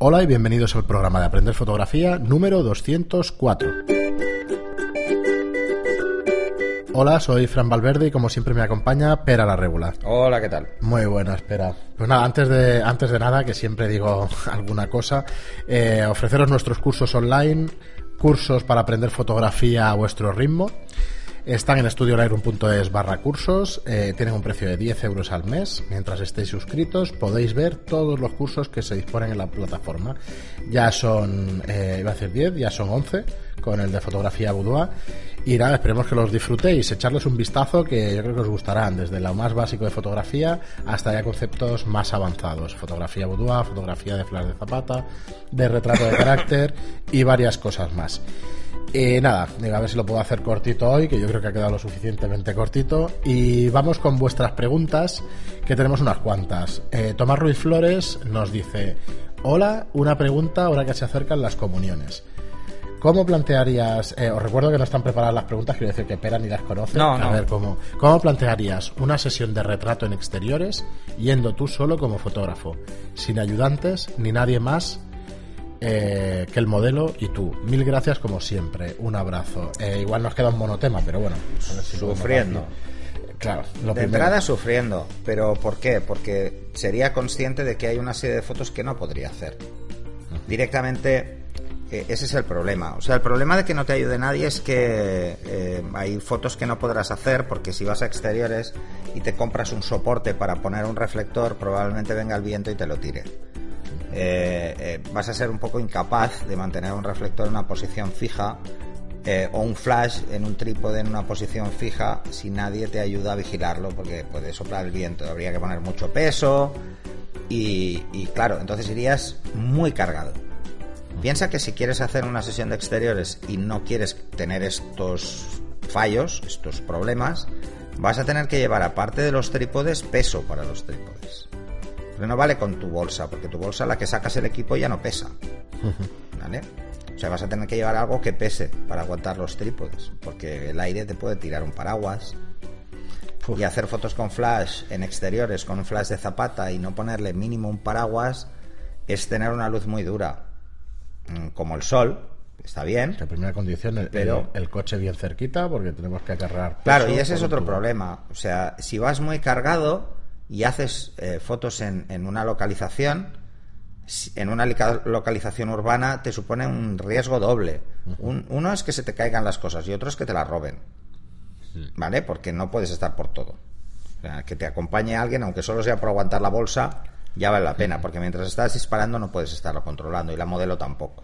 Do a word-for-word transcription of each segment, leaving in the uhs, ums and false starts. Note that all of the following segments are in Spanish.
Hola y bienvenidos al programa de Aprender Fotografía número doscientos cuatro. Hola, soy Fran Valverde y como siempre me acompaña Pera la Regula. Hola, ¿qué tal? Muy buena, Pera. Pues nada, antes de, antes de nada, que siempre digo alguna cosa, eh, ofreceros nuestros cursos online, cursos para aprender fotografía a vuestro ritmo. Están en estudiolightroom punto es barra cursos, eh, tienen un precio de diez euros al mes. Mientras estéis suscritos podéis ver todos los cursos que se disponen en la plataforma. Ya son, eh, iba a decir diez, ya son once con el de fotografía boudoir. Y nada, esperemos que los disfrutéis, echarles un vistazo que yo creo que os gustarán, desde lo más básico de fotografía hasta ya conceptos más avanzados. Fotografía boudoir, fotografía de flash de zapata, de retrato de carácter y varias cosas más. Y nada, a ver si lo puedo hacer cortito hoy, que yo creo que ha quedado lo suficientemente cortito. Y vamos con vuestras preguntas, que tenemos unas cuantas. Eh, Tomás Ruiz Flores nos dice: hola, una pregunta ahora que se acercan las comuniones. ¿Cómo plantearías, eh, os recuerdo que no están preparadas las preguntas, quiero decir que Pera ni las conoce, no, a no. ver, ¿cómo, ¿cómo plantearías una sesión de retrato en exteriores yendo tú solo como fotógrafo, sin ayudantes ni nadie más Eh, que el modelo y tú? Mil gracias como siempre, un abrazo. Eh, igual nos queda un monotema, pero bueno, a ver si sufriendo. Claro, lo de primero. entrada sufriendo, pero ¿por qué? Porque sería consciente de que hay una serie de fotos que no podría hacer. Uh-huh. Directamente, eh, ese es el problema. O sea, el problema de que no te ayude nadie es que eh, hay fotos que no podrás hacer, porque si vas a exteriores y te compras un soporte para poner un reflector, probablemente venga el viento y te lo tire. Eh, eh, vas a ser un poco incapaz de mantener un reflector en una posición fija eh, o un flash en un trípode en una posición fija si nadie te ayuda a vigilarlo, porque puede soplar el viento, habría que poner mucho peso y, y claro, entonces irías muy cargado. Piensa que si quieres hacer una sesión de exteriores y no quieres tener estos fallos, estos problemas, vas a tener que llevar, aparte de los trípodes, peso para los trípodes. Pero no vale con tu bolsa, porque tu bolsa, la que sacas el equipo, ya no pesa, ¿vale? O sea, vas a tener que llevar algo que pese para aguantar los trípodes, porque el aire te puede tirar un paraguas. Uf. Y hacer fotos con flash en exteriores, con un flash de zapata y no ponerle mínimo un paraguas, es tener una luz muy dura, como el sol. Está bien. La primera condición, el, pero el, el coche bien cerquita, porque tenemos que agarrar. Claro, y ese es otro problema. O sea, si vas muy cargado y haces eh, fotos en, en una localización, en una localización urbana, te supone un riesgo doble. Uh-huh. Un, uno es que se te caigan las cosas y otro es que te las roben, sí. ¿Vale? Porque no puedes estar por todo. O sea, que te acompañe alguien, aunque solo sea por aguantar la bolsa, ya vale la pena, porque mientras estás disparando no puedes estarlo controlando, y la modelo tampoco.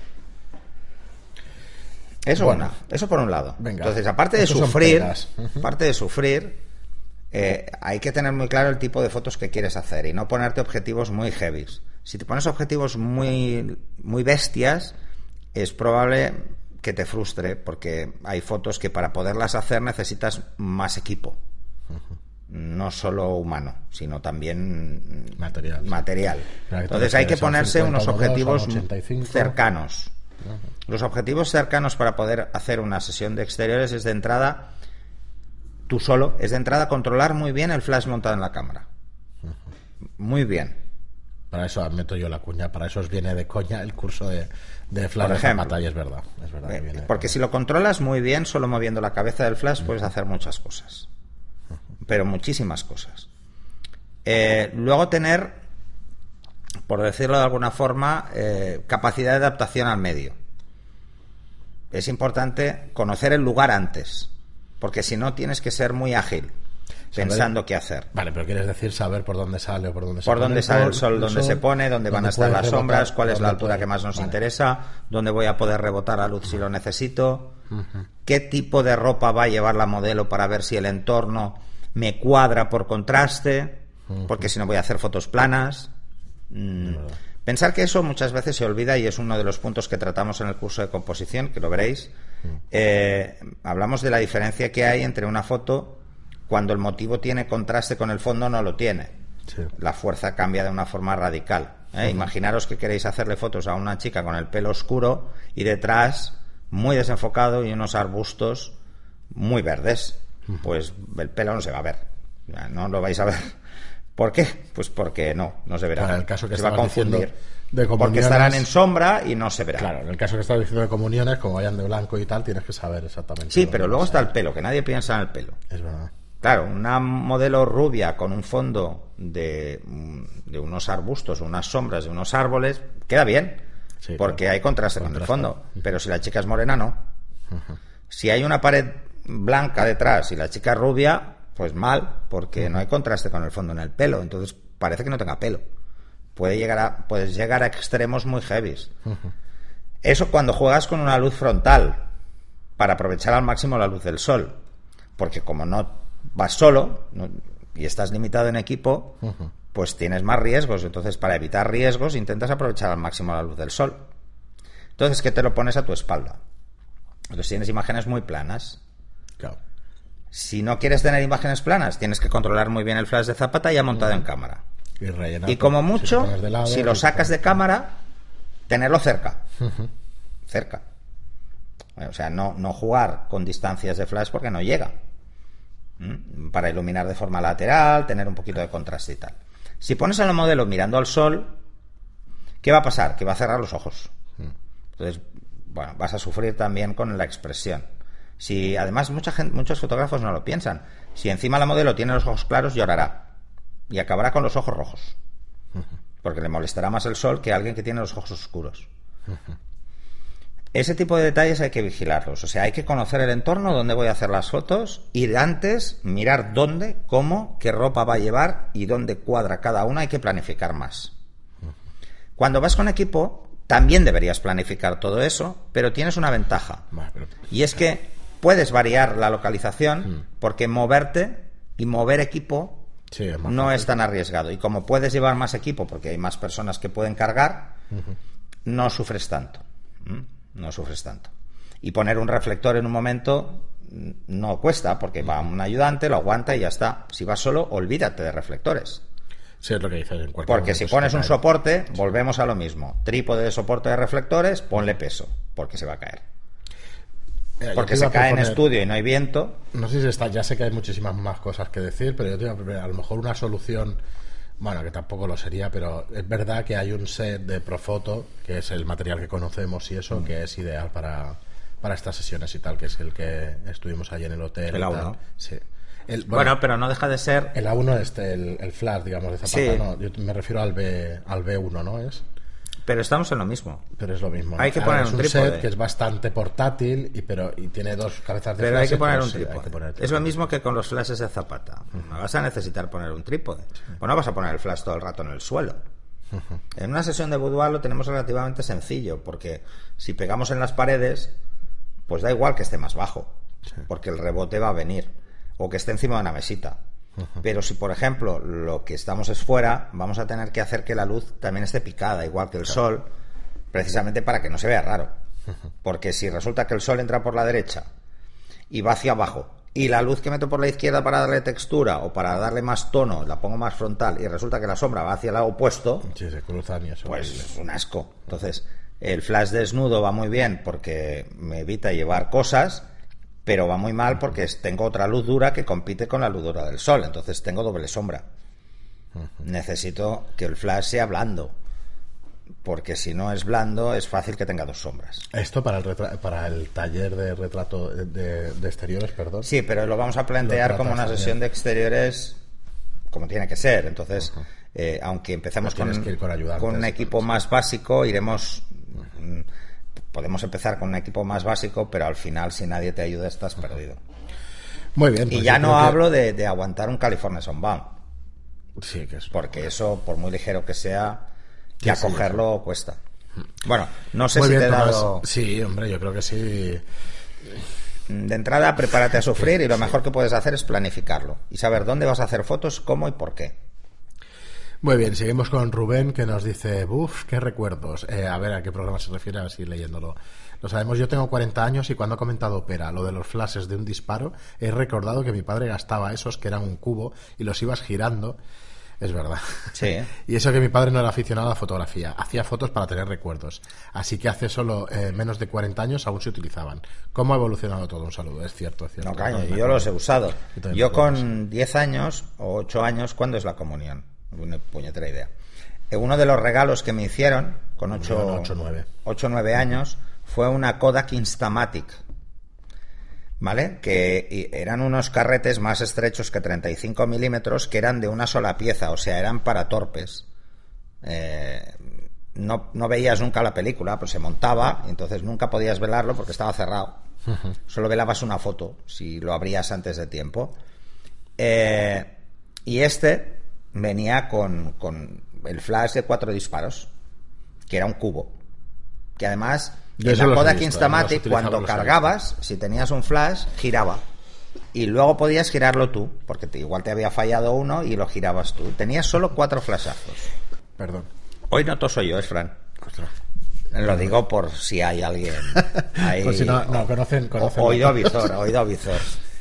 Eso, bueno, una, eso por un lado. Venga, entonces, aparte de sufrir, uh-huh. aparte de sufrir, Eh, hay que tener muy claro el tipo de fotos que quieres hacer y no ponerte objetivos muy heavies. Si te pones objetivos muy, muy bestias, es probable que te frustre, porque hay fotos que para poderlas hacer necesitas más equipo. Uh-huh. No solo humano, sino también material. material. Entonces hay que ponerse unos objetivos cercanos. Uh-huh. Los objetivos cercanos para poder hacer una sesión de exteriores es, de entrada, tú solo, es de entrada controlar muy bien el flash montado en la cámara. Muy bien. Para eso meto yo la cuña, para eso os viene de coña el curso de, de flash de zapata, y es verdad. Es verdad eh, que viene porque si lo controlas muy bien, solo moviendo la cabeza del flash, uh-huh. puedes hacer muchas cosas. Uh-huh. Pero muchísimas cosas. Eh, luego tener, por decirlo de alguna forma, eh, capacidad de adaptación al medio. Es importante conocer el lugar antes, porque si no tienes que ser muy ágil pensando saber, qué hacer. Vale, pero quieres decir saber por dónde sale o por dónde se por pone. Por dónde sale el sol, dónde se pone, dónde van a estar las rebotar, sombras, cuál es la altura puede. que más nos vale. interesa, dónde voy a poder rebotar la luz si lo necesito, uh-huh. qué tipo de ropa va a llevar la modelo para ver si el entorno me cuadra por contraste, uh-huh. porque si no voy a hacer fotos planas. Mm. Pensar que eso muchas veces se olvida, y es uno de los puntos que tratamos en el curso de composición, que lo veréis. Eh, hablamos de la diferencia que hay entre una foto cuando el motivo tiene contraste con el fondo, no lo tiene. Sí. La fuerza cambia de una forma radical. ¿eh? Uh-huh. Imaginaros que queréis hacerle fotos a una chica con el pelo oscuro y detrás muy desenfocado y unos arbustos muy verdes. Uh-huh. Pues el pelo no se va a ver, no lo vais a ver. ¿Por qué? Pues porque no, no se verá. Claro, en el caso que se va a confundir. De porque estarán en sombra y no se verá. Claro, en el caso que estás diciendo de comuniones, como vayan de blanco y tal, tienes que saber exactamente. Sí, pero luego está el pelo, que nadie piensa en el pelo. Es verdad. Claro, una modelo rubia con un fondo de, de unos arbustos, unas sombras de unos árboles, queda bien, sí, porque claro, hay contraste con el fondo. Pero si la chica es morena, no. Uh-huh. Si hay una pared blanca detrás y la chica es rubia, pues mal, porque uh-huh. no hay contraste con el fondo en el pelo. Entonces parece que no tenga pelo. Puede llegar a, puedes llegar a extremos muy heavies. Uh-huh. Eso cuando juegas con una luz frontal, para aprovechar al máximo la luz del sol. Porque como no vas solo no, y estás limitado en equipo, uh-huh. pues tienes más riesgos. Entonces, para evitar riesgos, intentas aprovechar al máximo la luz del sol. Entonces, ¿qué te lo pones a tu espalda? Entonces, tienes imágenes muy planas. Claro. Si no quieres tener imágenes planas, tienes que controlar muy bien el flash de Zapata ya montado uh-huh. en cámara. Y, rellenar, y como mucho, si, lado, si lo sacas de cámara, tenerlo cerca. Uh-huh. Cerca. O sea, no, no jugar con distancias de flash porque no llega. ¿Mm? Para iluminar de forma lateral, tener un poquito de contraste y tal. Si pones a la modelo mirando al sol, ¿qué va a pasar? Que va a cerrar los ojos. Entonces, bueno, vas a sufrir también con la expresión. Si además mucha gente, muchos fotógrafos no lo piensan. Si encima la modelo tiene los ojos claros, llorará. Y acabará con los ojos rojos. Porque le molestará más el sol que a alguien que tiene los ojos oscuros. Ese tipo de detalles hay que vigilarlos. O sea, hay que conocer el entorno donde voy a hacer las fotos, ir antes, mirar dónde, cómo, qué ropa va a llevar y dónde cuadra cada una. Hay que planificar más. Cuando vas con equipo, también deberías planificar todo eso, pero tienes una ventaja. Y es que puedes variar la localización porque moverte y mover equipo sí, es no fácil. Es tan arriesgado. Y como puedes llevar más equipo porque hay más personas que pueden cargar, uh-huh. no sufres tanto. ¿Mm? No sufres tanto. Y poner un reflector en un momento no cuesta, porque va un ayudante, lo aguanta y ya está. Si vas solo, olvídate de reflectores. Sí, es lo que dices en cualquier Porque si pones un soporte, volvemos a lo mismo. Trípode de soporte de reflectores, ponle peso, porque se va a caer. Eh, porque se cae en estudio y no hay viento. No sé si está, ya sé que hay muchísimas más cosas que decir, pero yo te iba a proponer, a lo mejor una solución. Bueno, que tampoco lo sería, pero es verdad que hay un set de Profoto, que es el material que conocemos y eso, mm. que es ideal para, para estas sesiones y tal, que es el que estuvimos allí en el hotel. El A uno. Sí. El, bueno, bueno, pero no deja de ser... El A uno, este, el, el flash, digamos, de Zapata, sí. no, yo me refiero al B, al B uno, ¿no? Es... Pero estamos en lo mismo. Pero es lo mismo. Hay que ah, poner es un, un trípode. set que es bastante portátil y pero y tiene dos cabezas de pero flash. Hay que poner pero un sí, trípode. Hay que poner es lo mismo que con los flashes de Zapata. Uh-huh. Vas a necesitar poner un trípode. Sí. Pues no vas a poner el flash todo el rato en el suelo. Uh-huh. En una sesión de boudoir lo tenemos relativamente sencillo, porque si pegamos en las paredes, pues da igual que esté más bajo, sí. porque el rebote va a venir, o que esté encima de una mesita. Uh-huh. Pero si, por ejemplo, lo que estamos es fuera, vamos a tener que hacer que la luz también esté picada, igual que el claro. sol, precisamente para que no se vea raro. Uh-huh. Porque si resulta que el sol entra por la derecha y va hacia abajo, y la luz que meto por la izquierda para darle textura o para darle más tono la pongo más frontal, y resulta que la sombra va hacia el lado opuesto, sí, se cruzan y eso pues es un asco. Entonces, el flash desnudo va muy bien porque me evita llevar cosas, pero va muy mal porque tengo otra luz dura que compite con la luz dura del sol, entonces tengo doble sombra. Uh-huh. Necesito que el flash sea blando, porque si no es blando es fácil que tenga dos sombras. Esto para el retra- para el taller de retrato de, de exteriores, perdón. Sí, pero lo vamos a plantear como una sesión de exteriores como tiene que ser. Entonces, uh-huh. eh, aunque empecemos con, con, con un equipo sí. más básico, iremos... Uh-huh. Podemos empezar con un equipo más básico, pero al final, si nadie te ayuda, estás uh-huh. perdido. Muy bien. Pues y ya no hablo que... de, de aguantar un California Sunbound. Sí, que es... Porque eso, por muy ligero que sea... que acogerlo sí. cuesta. Bueno, no sé Muy si bien, te he Tomás. dado... Sí, hombre, yo creo que sí. De entrada, prepárate a sufrir y lo mejor que puedes hacer es planificarlo y saber dónde vas a hacer fotos, cómo y por qué. Muy bien, seguimos con Rubén, que nos dice, uff, qué recuerdos. Eh, a ver, ¿a qué programa se refiere? A ver si leyéndolo lo sabemos. Yo tengo cuarenta años y cuando ha comentado Opera lo de los flashes de un disparo, he recordado que mi padre gastaba esos que eran un cubo y los ibas girando. Es verdad. Sí. Y eso que mi padre no era aficionado a la fotografía. Hacía fotos para tener recuerdos. Así que hace solo eh, menos de cuarenta años aún se utilizaban. ¿Cómo ha evolucionado todo? Un saludo. Es cierto, es cierto. No, caño, no, yo los he usado. Yo, yo con diez años o ocho años, ¿cuándo es la comunión? Una puñetera idea. Uno de los regalos que me hicieron con ocho o nueve años fue una Kodak Instamatic, ¿vale? Que eran unos carretes más estrechos que treinta y cinco milímetros, que eran de una sola pieza, o sea, eran para torpes. Eh, no, no veías nunca la película, pues se montaba, y entonces nunca podías velarlo porque estaba cerrado. Uh-huh. Solo velabas una foto si lo abrías antes de tiempo. Eh, y este venía con, con el flash de cuatro disparos, que era un cubo, que además en la Kodak Instamatic, cuando cargabas, si tenías un flash, giraba y luego podías girarlo tú, porque te, igual te había fallado uno y lo girabas tú. Tenías solo cuatro flashazos. Perdón. Hoy no toso yo, es Fran. Ostras. Lo digo por si hay alguien ahí. Por si no, no conocen, conocen. Oído visor, oído visor.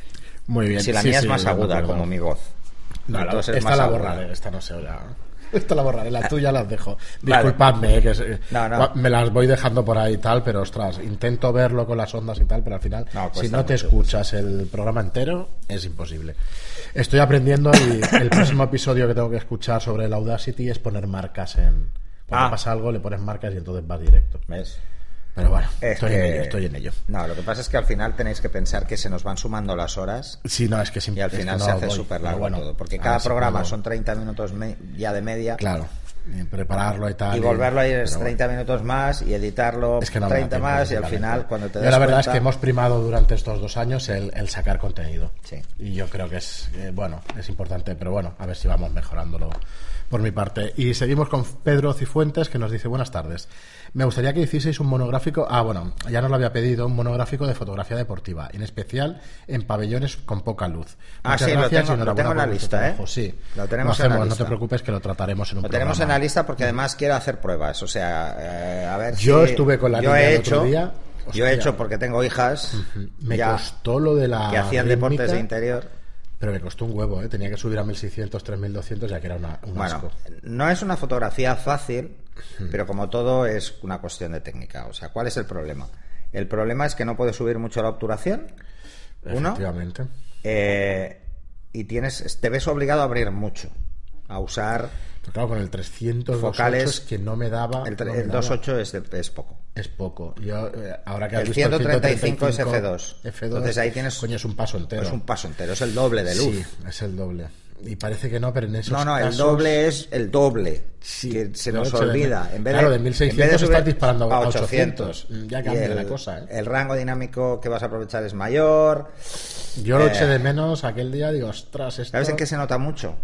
Muy bien. Si la sí, mía sí, es más aguda, no, como mi voz. No, Entonces esta más la aguda. borraré, esta no se oirá. Esta la borraré, la tuya las dejo. Disculpadme, vale. eh, que no, no. me las voy dejando por ahí y tal, pero ostras, intento verlo con las ondas y tal, pero al final, no, si no te escuchas el programa entero, es imposible. Estoy aprendiendo y el próximo episodio que tengo que escuchar sobre el Audacity es poner marcas en... Cuando ah. pasa algo, le pones marcas y entonces vas directo. ¿Ves? Pero bueno, es estoy, que... en ello, estoy en ello. No, lo que pasa es que al final tenéis que pensar que se nos van sumando las horas. Sí, no, es que y al final no se hace súper largo bueno, todo. Porque cada programa puedo... son treinta minutos me... ya de media. Claro, y prepararlo y tal. Y volverlo a ir es treinta bueno. minutos más y editarlo es que no treinta más y al final cuando te das La verdad cuenta... es que hemos primado durante estos dos años el, el sacar contenido. Sí. Y yo creo que es, eh, bueno, es importante, pero bueno, a ver si vamos mejorándolo por mi parte. Y seguimos con Pedro Cifuentes, que nos dice: buenas tardes. Me gustaría que hicieseis un monográfico, ah bueno, ya nos lo había pedido, un monográfico de fotografía deportiva, en especial en pabellones con poca luz. Ah, Muchas sí, gracias, lo tengo, lo tengo en la lista, ¿eh? Sí, lo tenemos no, hacemos, en la lista. No te preocupes que lo trataremos en un Lo programa. tenemos en la lista porque además quiero hacer pruebas, o sea, eh, a ver Yo si... estuve con la yo niña he el hecho, otro día. Hostia. Yo he hecho porque tengo hijas. Uh-huh. Me ya, costó lo de la que hacían rítmica, deportes de interior. Pero me costó un huevo, ¿eh? Tenía que subir a mil seiscientos, tres mil doscientos, ya que era una, un bueno, asco. No es una fotografía fácil, hmm. pero como todo es una cuestión de técnica. O sea, ¿cuál es el problema? El problema es que no puedes subir mucho la obturación. Efectivamente. Uno, eh, y tienes, te ves obligado a abrir mucho, a usar... Pero claro, con el trescientos focales dos punto ocho que no me daba... El, no el dos punto ocho es, es poco. Es poco. Yo, eh, ahora que has el visto ciento treinta y cinco, el ciento treinta y cinco es F dos. F dos. Entonces ahí tienes... Coño, es un paso entero. Es un paso entero, es el doble de luz. Sí, es el doble. Y parece que no, pero en esos No, no, casos... el doble es el doble. Sí, que se nos olvida. De, en vez claro, de, de mil seiscientos de estás disparando a ochocientos. ochocientos. Ya cambia el, la cosa, ¿eh? El rango dinámico que vas a aprovechar es mayor. Yo lo eh, eché de menos aquel día, digo, ostras, esto... ¿Sabes en qué se nota mucho?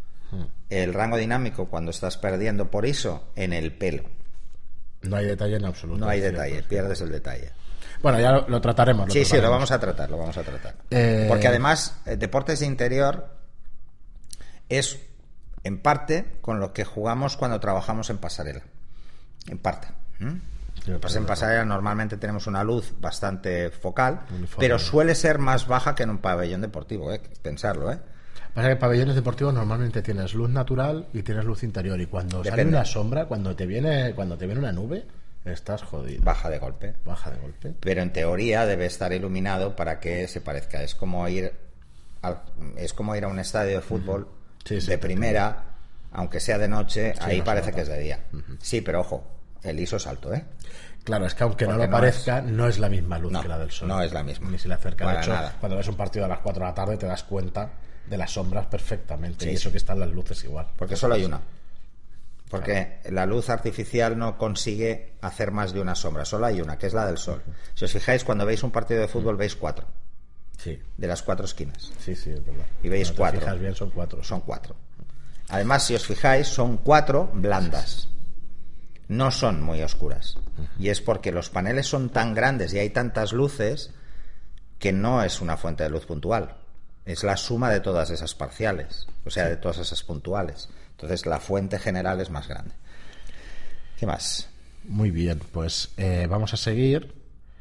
El rango dinámico cuando estás perdiendo por I S O en el pelo. No hay detalle en absoluto. No hay cierto, detalle, cierto. pierdes el detalle. Bueno, ya lo, lo trataremos. Lo sí, trataremos. sí, lo vamos a tratar, lo vamos a tratar. Eh... Porque además, eh, deportes de interior es en parte con lo que jugamos cuando trabajamos en pasarela. En parte. ¿Mm? Sí, pues en pasarela normalmente tenemos una luz bastante focal, uniforme, pero suele ser más baja que en un pabellón deportivo, ¿eh? Pensarlo, ¿eh? Pasa que en pabellones deportivos normalmente tienes luz natural y tienes luz interior, y cuando Depende. sale una sombra, cuando te viene cuando te viene una nube, estás jodido. Baja de golpe. Baja de golpe. Pero en teoría debe estar iluminado para que se parezca. Es como ir al, es como ir a un estadio de fútbol uh-huh. sí, sí, de primera, aunque sea de noche, sí, ahí no parece que es de día. Uh-huh. Sí, pero ojo, el I S O es alto, ¿eh? Claro, es que aunque Porque no lo no parezca, es... no es la misma luz no, que la del sol. No es la misma. Ni se le acerca. Para de hecho, nada. Cuando ves un partido a las cuatro de la tarde te das cuenta de las sombras perfectamente, sí, y eso sí. que están las luces igual. Porque solo hay una. Porque claro. la luz artificial no consigue hacer más de una sombra, solo hay una, que es la del sol. Uh-huh. Si os fijáis, cuando veis un partido de fútbol, uh-huh. veis cuatro. Sí. De las cuatro esquinas. Sí, sí, es verdad. Y veis cuando cuatro. Te fijas bien, son cuatro. Son cuatro. Además, si os fijáis, son cuatro blandas. No son muy oscuras. Uh-huh. Y es porque los paneles son tan grandes y hay tantas luces que no es una fuente de luz puntual. Es la suma de todas esas parciales, o sea, de todas esas puntuales. Entonces, la fuente general es más grande. ¿Qué más? Muy bien, pues eh, vamos a seguir.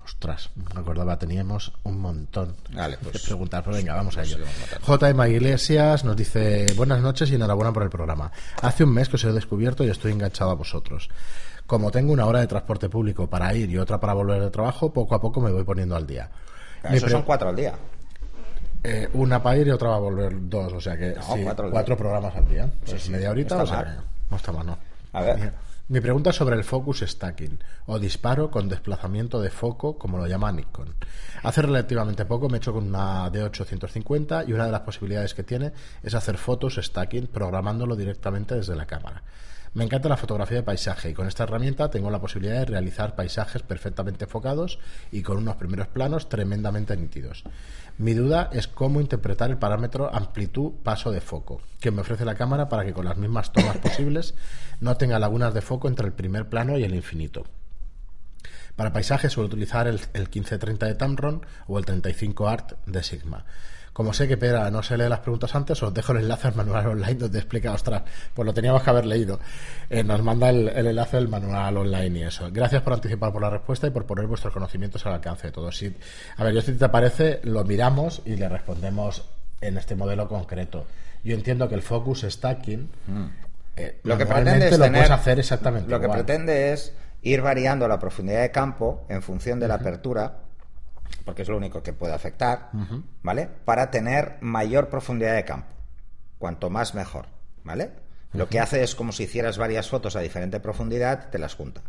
Ostras, no me acordaba, teníamos un montón vale, pues, de preguntas, pero venga, vamos a ello. Pues J M Iglesias nos dice: buenas noches y enhorabuena por el programa. Hace un mes que os he descubierto y estoy enganchado a vosotros. Como tengo una hora de transporte público para ir y otra para volver de trabajo, poco a poco me voy poniendo al día. Eso son cuatro al día. Eh, una para ir y otra para volver, dos, o sea que no, sí, cuatro, cuatro programas al día. Pues sí, sí, media horita, no o está sea, mal. no está mal, no. A ver. Mira, mi pregunta es sobre el focus stacking o disparo con desplazamiento de foco, como lo llama Nikon. Hace relativamente poco me he hecho con una D ocho ciento cincuenta y una de las posibilidades que tiene es hacer fotos stacking programándolo directamente desde la cámara. Me encanta la fotografía de paisaje y con esta herramienta tengo la posibilidad de realizar paisajes perfectamente enfocados y con unos primeros planos tremendamente nítidos. Mi duda es cómo interpretar el parámetro amplitud-paso de foco que me ofrece la cámara para que con las mismas tomas posibles no tenga lagunas de foco entre el primer plano y el infinito. Para paisajes suelo utilizar el, el quince treinta de Tamron o el treinta y cinco Art de Sigma. Como sé que Pera no se lee las preguntas antes, os dejo el enlace al manual online donde explica, ostras, pues lo teníamos que haber leído. Eh, nos manda el, el enlace del manual online y eso. Gracias por anticipar por la respuesta y por poner vuestros conocimientos al alcance de todos. Si, a ver, yo si te parece, lo miramos y le respondemos en este modelo concreto. Yo entiendo que el focus stacking mm. eh, lo que pretende es lo tener, puedes hacer exactamente lo que igual. pretende es ir variando la profundidad de campo en función de la uh-huh. apertura, porque es lo único que puede afectar, uh-huh. ¿vale? Para tener mayor profundidad de campo. Cuanto más, mejor, ¿vale? Uh-huh. Lo que hace es como si hicieras varias fotos a diferente profundidad, te las junta.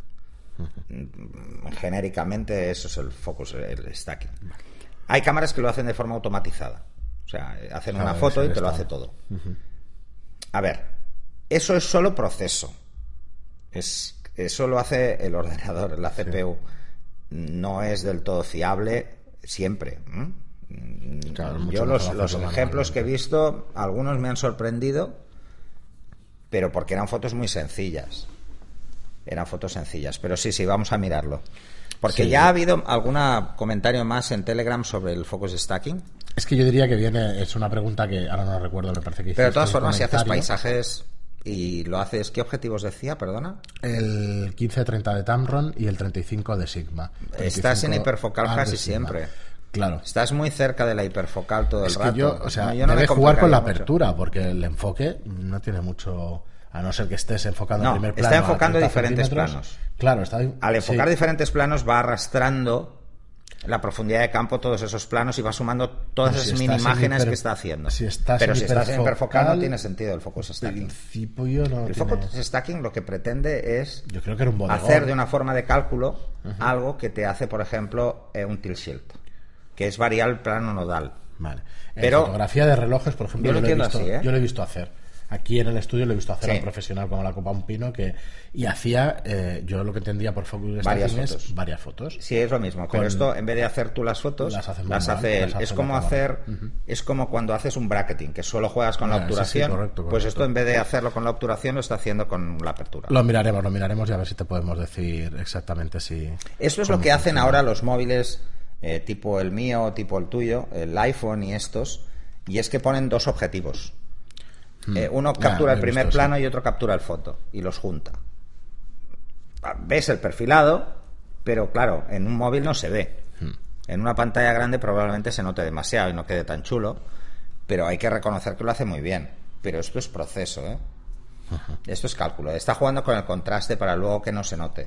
Uh-huh. Genéricamente, eso es el focus, el stacking. Uh-huh. Hay cámaras que lo hacen de forma automatizada. O sea, hacen una foto y te lo hace todo. Uh-huh. A ver, eso es solo proceso. Es, eso lo hace el ordenador, la C P U. Sí. No es del todo fiable siempre. ¿Mm? Claro, yo los, los ejemplos que he visto, algunos me han sorprendido, pero porque eran fotos muy sencillas. Eran fotos sencillas, pero sí, sí, vamos a mirarlo. Porque sí, ya sí. ha habido algún comentario más en Telegram sobre el focus stacking. Es que yo diría que viene, es una pregunta que ahora no recuerdo, me parece que hiciste. Pero de todas formas, si haces paisajes y lo haces, ¿qué objetivos decía, perdona? El quince treinta de Tamron y el treinta y cinco de Sigma. Estás en hiperfocal casi siempre. Claro. Estás muy cerca de la hiperfocal todo el es que rato. Yo, o sea, no, yo no debe jugar con la apertura, mucho. Porque el enfoque no tiene mucho, a no ser que estés enfocando no, en primer plano. Está enfocando diferentes planos. Claro, está. Al enfocar sí. diferentes planos va arrastrando la profundidad de campo, todos esos planos, y va sumando todas esas si mini imágenes hiper... que está haciendo. Si estás Pero en si estás en hiperfocal no tiene sentido el focus stacking. Principio no el tiene... focus stacking lo que pretende es Yo creo que era un hacer de una forma de cálculo uh-huh. algo que te hace, por ejemplo, eh, un tilt shield, que es variar el plano nodal. Vale. En Pero fotografía de relojes, por ejemplo, yo lo, yo lo, he, visto, así, ¿eh? yo lo he visto hacer. Aquí en el estudio lo he visto hacer sí. a un profesional como la Copa Un Pino que y hacía, eh, yo lo que entendía por focus varias stacking fotos. es varias fotos. Sí, es lo mismo, pero esto en vez de hacer tú las fotos, las, las hace él. Las hace es como hacer, uh-huh. es como cuando haces un bracketing, que solo juegas con ah, la obturación. Sí, sí, correcto, correcto. Pues esto en vez de hacerlo con la obturación lo está haciendo con la apertura. Lo miraremos, lo miraremos y a ver si te podemos decir exactamente si. Esto es lo que hacen ahora los móviles eh, tipo el mío, tipo el tuyo, el iPhone y estos, y es que ponen dos objetivos. Eh, uno captura ya, el primer visto, plano sí. y otro captura el foto y los junta. Ves el perfilado, pero claro, en un móvil no se ve. Hmm. En una pantalla grande probablemente se note demasiado y no quede tan chulo, pero hay que reconocer que lo hace muy bien. Pero esto es proceso, ¿eh? Uh-huh. Esto es cálculo. Está jugando con el contraste para luego que no se note.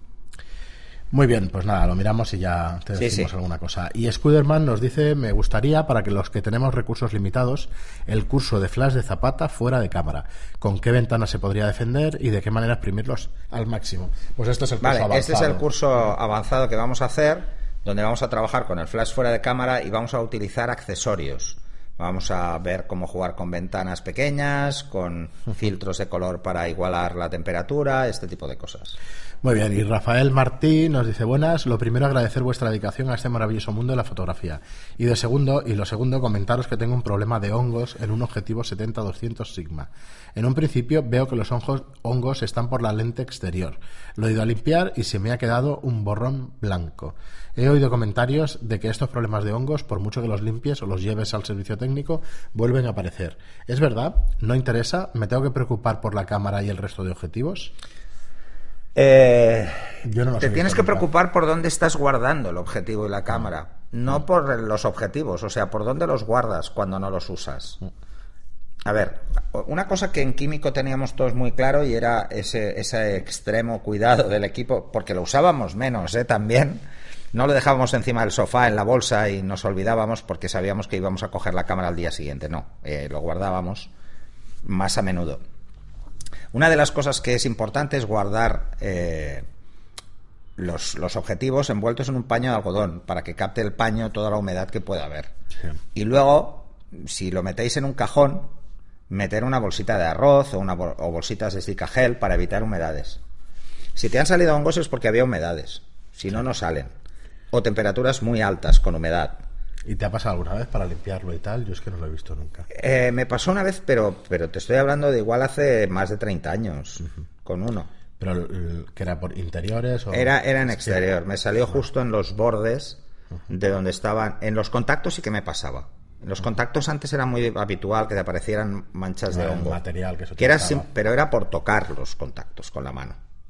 Muy bien, pues nada, lo miramos y ya te decimos sí, sí. alguna cosa. Y Scuderman nos dice, me gustaría, para que los que tenemos recursos limitados, el curso de flash de Zapata fuera de cámara. ¿Con qué ventanas se podría defender y de qué manera exprimirlos al máximo? Pues este es el curso vale, avanzado. Este es el curso avanzado que vamos a hacer, donde vamos a trabajar con el flash fuera de cámara y vamos a utilizar accesorios. Vamos a ver cómo jugar con ventanas pequeñas, con filtros de color para igualar la temperatura, este tipo de cosas. Muy bien, y Rafael Martí nos dice, buenas, lo primero agradecer vuestra dedicación a este maravilloso mundo de la fotografía. Y de segundo, y lo segundo, comentaros que tengo un problema de hongos en un objetivo setenta doscientos Sigma. En un principio veo que los hongos, hongos están por la lente exterior. Lo he ido a limpiar y se me ha quedado un borrón blanco. He oído comentarios de que estos problemas de hongos, por mucho que los limpies o los lleves al servicio técnico, vuelven a aparecer. ¿Es verdad? ¿No interesa? ¿Me tengo que preocupar por la cámara y el resto de objetivos? Eh, Yo no los te he tienes visto que nunca. preocupar por dónde estás guardando el objetivo y la cámara, no por los objetivos, o sea, por dónde los guardas cuando no los usas. A ver, una cosa que en químico teníamos todos muy claro y era ese, ese extremo cuidado del equipo, porque lo usábamos menos, ¿eh? También. No lo dejábamos encima del sofá, en la bolsa, y nos olvidábamos porque sabíamos que íbamos a coger la cámara al día siguiente. No, eh, lo guardábamos más a menudo. Una de las cosas que es importante es guardar eh, los, los objetivos envueltos en un paño de algodón para que capte el paño toda la humedad que pueda haber. Sí. Y luego, si lo metéis en un cajón, meter una bolsita de arroz o, una bol- o bolsitas de Zicagel para evitar humedades. Si te han salido hongos es porque había humedades, si no, no salen. O temperaturas muy altas con humedad. ¿Y te ha pasado alguna vez para limpiarlo y tal? Yo es que no lo he visto nunca. Eh, me pasó una vez, pero, pero te estoy hablando de igual hace más de treinta años, uh-huh. con uno. ¿Pero el- que era por interiores? O... Era, era en exterior, me salió justo en los bordes de donde estaban. En los contactos sí que me pasaba. En los contactos antes era muy habitual que te aparecieran manchas de El hongo. material que se que era utilizaba. sim- pero era por tocar los contactos con la mano.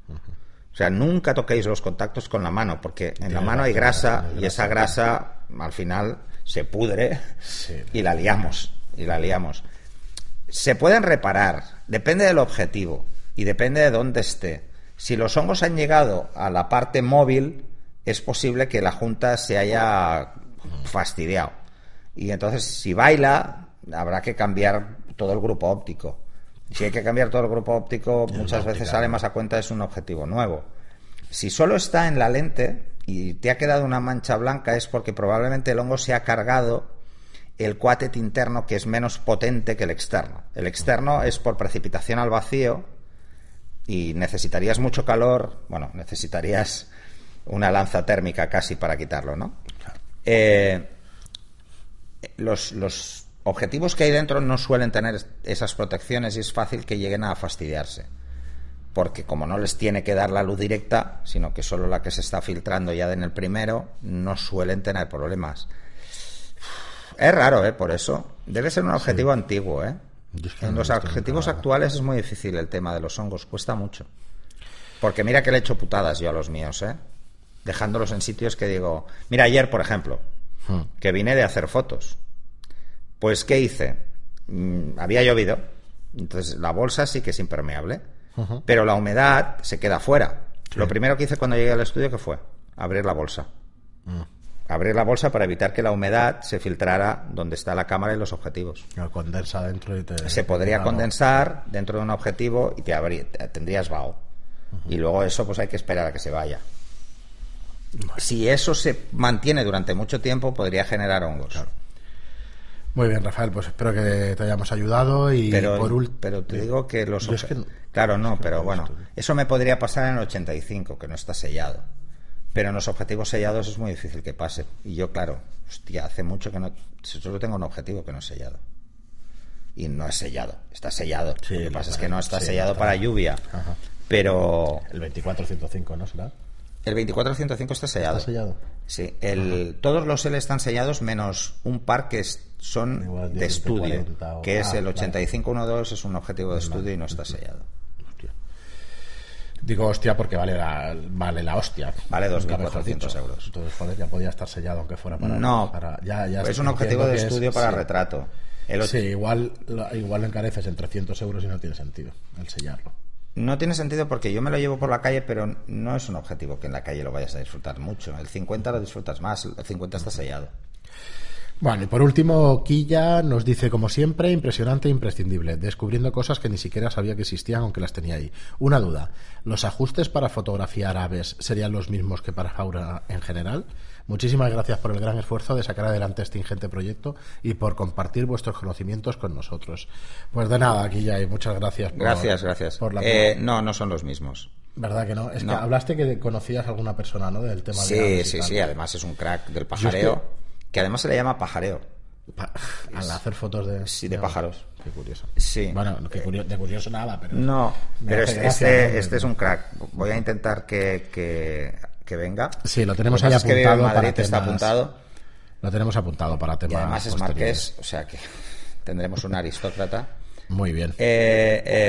O sea, nunca toquéis los contactos con la mano, porque en Tienes la mano hay razón, grasa tienes y esa grasa al final se pudre Sí. y la liamos. Y la liamos. Se pueden reparar, depende del objetivo y depende de dónde esté. Si los hongos han llegado a la parte móvil, es posible que la junta se haya fastidiado. Y entonces, si baila, habrá que cambiar todo el grupo óptico. Si hay que cambiar todo el grupo óptico, Y muchas la veces óptica, sale ¿no? más a cuenta, es un objetivo nuevo. Si solo está en la lente y te ha quedado una mancha blanca, es porque probablemente el hongo se ha cargado el cuátet interno, que es menos potente que el externo. El externo es por precipitación al vacío y necesitarías mucho calor, bueno, necesitarías una lanza térmica casi para quitarlo, ¿no? Eh, los, los objetivos que hay dentro no suelen tener esas protecciones y es fácil que lleguen a fastidiarse, porque como no les tiene que dar la luz directa, sino que solo la que se está filtrando ya en el primero, no suelen tener problemas. Es raro, ¿eh? Por eso. Debe ser un objetivo Sí. antiguo, ¿eh? Yo es que En no los he visto objetivos nunca. actuales es muy difícil el tema de los hongos, cuesta mucho. Porque mira que le he hecho putadas yo a los míos, ¿eh? Dejándolos en sitios que digo... Mira, ayer, por ejemplo, Hmm. que vine de hacer fotos. Pues, ¿qué hice? Mm, había llovido, entonces la bolsa sí que es impermeable, Ujú. pero la humedad se queda fuera. Sí. Lo primero que hice cuando llegué al estudio, ¿qué fue? Abrir la bolsa. Mm. Abrir la bolsa para evitar que la humedad se filtrara donde está la cámara y los objetivos. Lo condensa dentro y te... Se podría Claro. condensar dentro de un objetivo y te abrí- te- tendrías vaho. Y luego eso pues hay que esperar a que se vaya. Si eso se mantiene durante mucho tiempo, podría generar hongos. Claro. Muy bien, Rafael, pues espero que te hayamos ayudado y Pero, por último... pero te digo que los Yo es obje- que no- claro, no, es que pero no he bueno, visto. eso me podría pasar en el ochenta y cinco, que no está sellado. Pero en los objetivos sellados es muy difícil que pase. Y yo, claro, hostia, hace mucho que no... Solo tengo un objetivo que no es sellado. Y no es sellado, está sellado. Sí, lo que lo pasa es está- que no está sí, sellado está- para lluvia. Ajá. Pero El veinticuatro ciento cinco, ¿no será? el veinticuatro ciento cinco está sellado. ¿Está sellado? Sí, el, todos los L están sellados menos un par que es- son Igual de diez, estudio, cuarenta o- que es ah, el ochenta y cinco doce, es un objetivo de Vale. estudio y no está sellado. Hostia. Digo hostia porque vale la, vale la hostia. Vale dos mil Nunca mejor cuatrocientos dicho. euros. Entonces, joder, ya podía estar sellado aunque fuera para... No, para- ya, ya es un entiendo objetivo de que es- estudio para sí. retrato. El och- Sí, igual, lo- igual lo encareces en trescientos euros y no tiene sentido el sellarlo. No tiene sentido porque yo me lo llevo por la calle, pero no es un objetivo que en la calle lo vayas a disfrutar mucho. El cincuenta lo disfrutas más, el cincuenta está sellado. Bueno, y por último, Quilla nos dice, como siempre, impresionante e imprescindible, descubriendo cosas que ni siquiera sabía que existían, aunque las tenía ahí. Una duda, ¿los ajustes para fotografiar aves serían los mismos que para fauna en general? Muchísimas gracias por el gran esfuerzo de sacar adelante este ingente proyecto y por compartir vuestros conocimientos con nosotros. Pues de nada, Quilla, y muchas gracias por, Gracias, gracias. por la... Eh, no, no son los mismos. ¿Verdad que no? Es No. que hablaste que conocías a alguna persona, ¿no? Del tema de Sí, aves y sí, tal. sí, además es un crack del Yo pajareo, es que además se le llama pajareo. Pa- al hacer fotos de... Sí, de pájaros. Qué curioso. Sí. Bueno, que curio- de curioso nada, pero... No, me pero hace este, gracia, este, ¿no? este es un crack. Voy a intentar que, que, que venga. Sí, lo tenemos Lo que ahí pasa es que vive apuntado en Madrid, para está temas- apuntado. Lo tenemos apuntado para temas Y además es posteriores. marqués, o sea que tendremos un aristócrata. Muy bien. Eh, eh,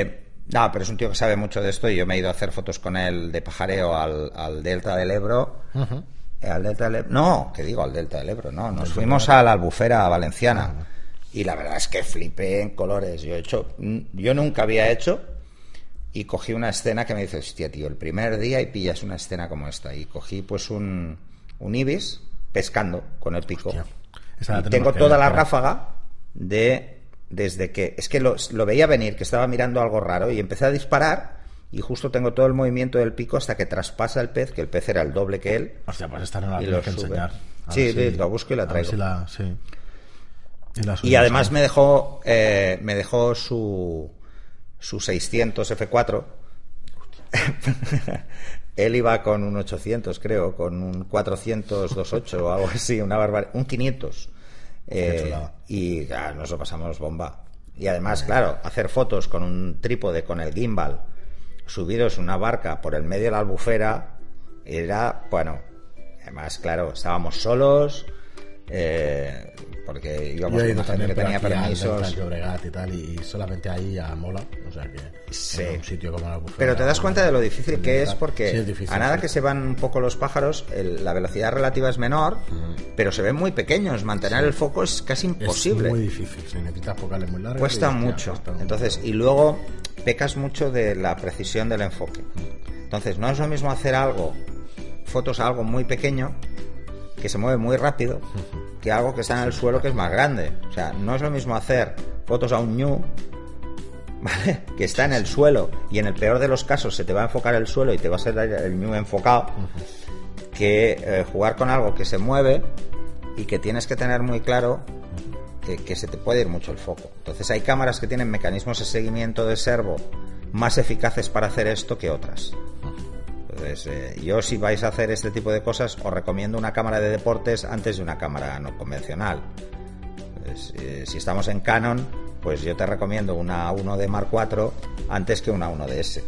No, pero es un tío que sabe mucho de esto y yo me he ido a hacer fotos con él de pajareo al, al Delta del Ebro. Uh-huh. Eh, al Delta del Ebro. No, ¿qué digo? Al Delta del Ebro, no. Nos fuimos a la Albufera Valenciana. Uh-huh. Y la verdad es que flipé en colores. Yo he hecho, yo nunca había hecho y cogí una escena que me dice, hostia, tío, el primer día y pillas una escena como esta. Y cogí pues un, un ibis pescando con el pico. Y tengo toda la ráfaga de... Desde que, es que lo, lo veía venir, que estaba mirando algo raro y empecé a disparar y justo tengo todo el movimiento del pico hasta que traspasa el pez, que el pez era el doble que él. Hostia, pues esta no la tengo que enseñar. Sí, si, lo busco y la traigo. Si la, sí. Y, la y además me dejó, eh, me dejó su, su seiscientos efe cuatro. Él iba con un ochocientos, creo, con un cuatrocientos veintiocho o algo así, una barbaridad, un quinientos. Eh, y ya, nos lo pasamos bomba. Y además, claro, hacer fotos con un trípode, con el gimbal, subiros una barca por el medio de la Albufera, era, bueno, además, claro, estábamos solos, eh, porque íbamos con gente que tenía permisos. Y tal, y solamente ahí ya mola, o sea que sí. En un sitio como la Albufera. Pero te das cuenta de lo difícil que es, porque sí, es difícil, a nada sí. que se van un poco los pájaros, el, la velocidad relativa es menor, mm. pero se ven muy pequeños. Mantener sí. el foco es casi imposible. Es muy difícil, si necesitas focales muy largas. Cuesta mucho. Cuesta Entonces, y luego pecas mucho de la precisión del enfoque. Mm. Entonces, no es lo mismo hacer algo, fotos a algo muy pequeño, que se mueve muy rápido, que algo que está en el suelo que es más grande. O sea, no es lo mismo hacer fotos a un ñu, ¿vale?, que está en el suelo y en el peor de los casos se te va a enfocar el suelo y te va a ser el ñu enfocado, que eh, jugar con algo que se mueve y que tienes que tener muy claro que, que se te puede ir mucho el foco. Entonces hay cámaras que tienen mecanismos de seguimiento de servo más eficaces para hacer esto que otras. Entonces, eh, yo si vais a hacer este tipo de cosas os recomiendo una cámara de deportes antes de una cámara no convencional. Entonces, eh, si estamos en Canon, pues yo te recomiendo una uno D Mark cuatro antes que una uno D S,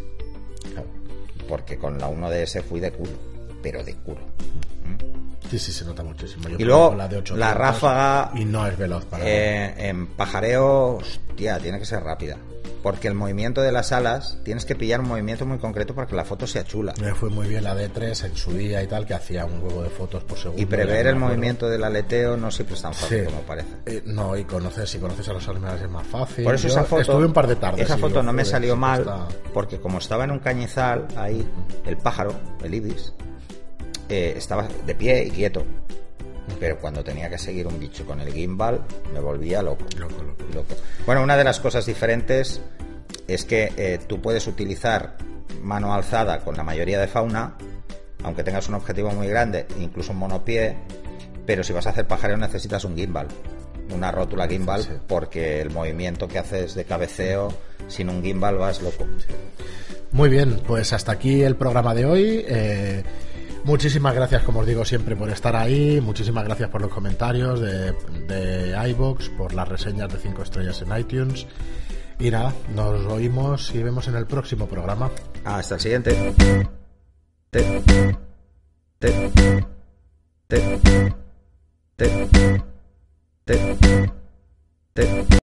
porque con la uno D S fui de culo, pero de culo. Sí, sí, se nota muchísimo. Yo y luego la, de la ráfaga y no es veloz para eh, en pajareo, hostia, tiene que ser rápida, porque el movimiento de las alas tienes que pillar un movimiento muy concreto para que la foto sea chula. Me fue muy bien la D tres en su día y tal, que hacía un huevo de fotos por segundo. Y prever el movimiento del aleteo no siempre es tan fácil, sí, como parece. Eh, no, y conocer, si conoces a los animales es más fácil. Por eso Yo esa foto, estuve un par de tardes. Esa foto no me joder, salió mal, está... porque como estaba en un cañizal ahí, el pájaro, el ibis, eh, estaba de pie y quieto. Pero cuando tenía que seguir un bicho con el gimbal me volvía loco. Loco, loco. loco. Bueno, una de las cosas diferentes es que eh, tú puedes utilizar mano alzada con la mayoría de fauna, aunque tengas un objetivo muy grande, incluso un monopié, pero si vas a hacer pajareo necesitas un gimbal, una rótula gimbal, sí, porque el movimiento que haces de cabeceo sin un gimbal vas loco. Sí. Muy bien, pues hasta aquí el programa de hoy. Eh... Muchísimas gracias, como os digo siempre, por estar ahí. Muchísimas gracias por los comentarios de, de iVoox, por las reseñas de cinco estrellas en iTunes. Y nada, nos oímos y vemos en el próximo programa. Hasta el siguiente. Te, te, te, te, te.